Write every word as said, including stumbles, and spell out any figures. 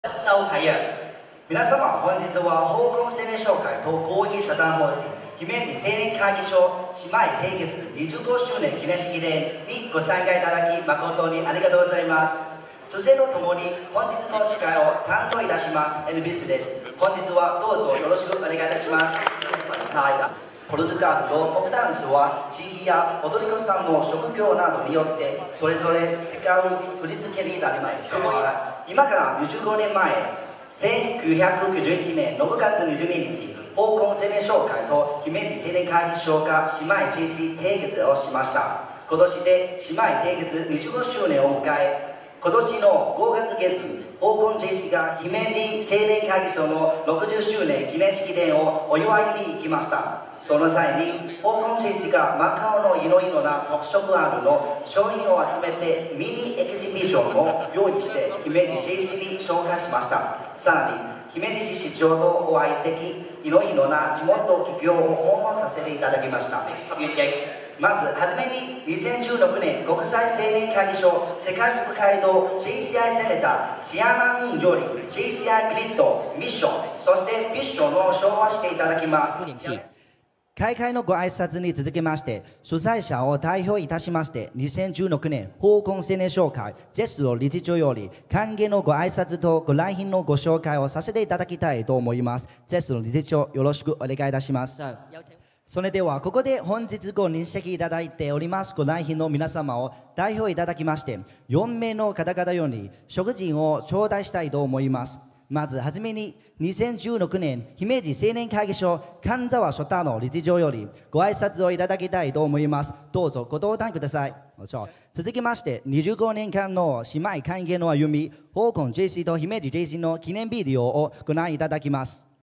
周啟陽。 皆様、本日は方向青年商会と公益社団法人姫路青年会議所姉妹締結にじゅうごしゅうねん記念式典にご参加いただき誠にありがとうございます。女性とともに本日の司会を担当いたしますエルビスです。本日はどうぞよろしくお願いいたします。ポルトガルとフォークダンスは地域や踊り子さんの職業などによってそれぞれ使う振り付けになります。今からにじゅうごねんまえせんきゅうひゃくきゅうじゅういちねんろくがつにじゅうににち、方向青年商会と姫路青年会議所が姉妹 ジェーシー 締結をしました。今年で姉妹締結にじゅうごしゅうねんを迎え、今年のごがつげつ、方向 ジェーシー が姫路青年会議所のろくじゅっしゅうねん記念式典をお祝いに行きました。その際に、方向 ジェーシー がマカオのいろいろな特色あるの商品を集めてミニエキシビジョンを用意して姫路 ジェーシー に紹介しました。さらに、姫路市市長とお会いでき、いろいろな地元企業を訪問させていただきました。まずはじめににせんじゅうろくねん国際青年会議所世界北海道 ジェーシーアイ セネターチアナンより ジェーシーアイ グリッドミッションそしてビッションを紹介していただきます。開会のご挨拶に続きまして主催者を代表いたしましてにせんじゅうろくねん方向青年商会ジェスロ理事長より歓迎のご挨拶とご来賓のご紹介をさせていただきたいと思います。ジェスロ理事長よろしくお願いいたします。それではここで本日ご認識いただいておりますご来賓の皆様を代表いただきましてよんめいの方々より食事を頂戴したいと思います。まずはじめににせんじゅうろくねん姫路青年会議所神沢書太郎理事長よりご挨拶をいただきたいと思います。どうぞご登壇ください。続きましてにじゅうごねんかんの姉妹歓迎の歩み方向 ジェーシー と姫路 ジェーシー の記念ビデオをご覧いただきます。